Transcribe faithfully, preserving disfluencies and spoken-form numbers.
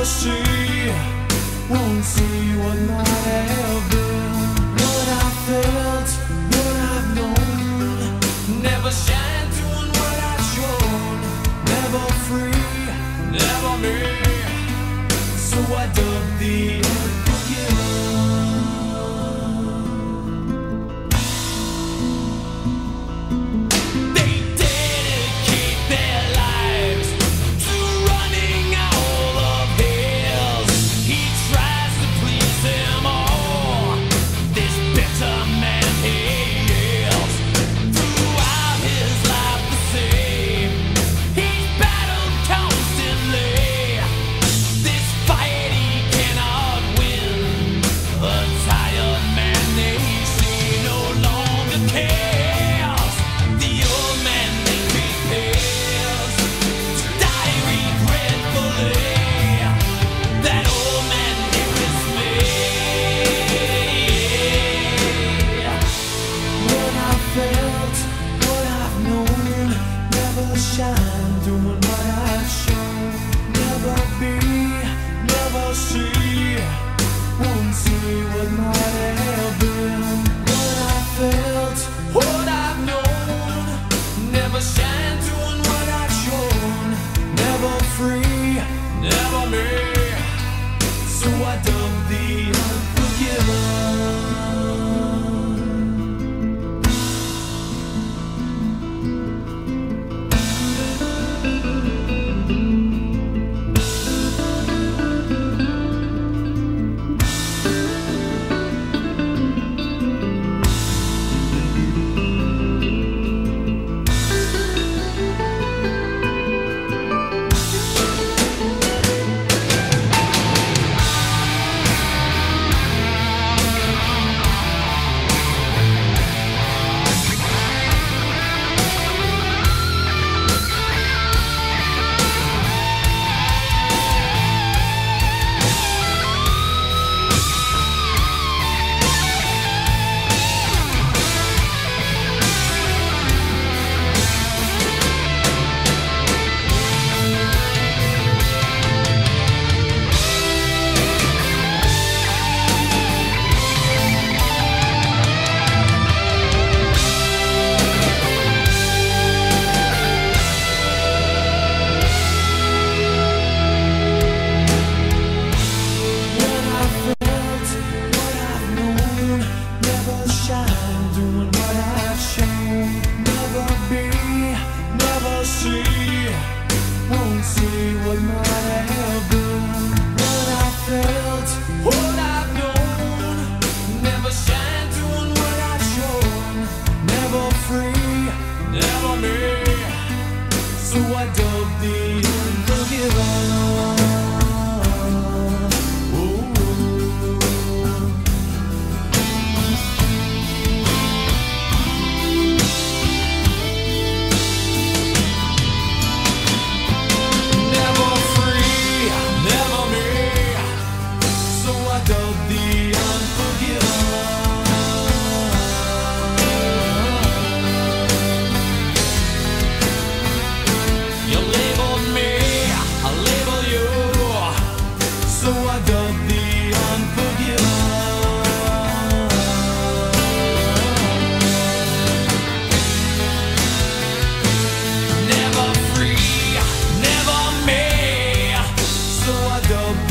see, won't see what might have been. What I felt, what I've known, never shine doing what I've shown. Never free, never me, so I dug the unforgiven. Shine, doing what I've shown. Never be, never see, won't see what might have been. What I felt, what I've known, never shine, doing what I've shown. Never free, never me, so I dug the unforgiven. Won't see what might have been. What I felt, what I've known, never shine doing what I've shown. Never free, never me, so I dug the unforgiven. Never free, never me, so I dug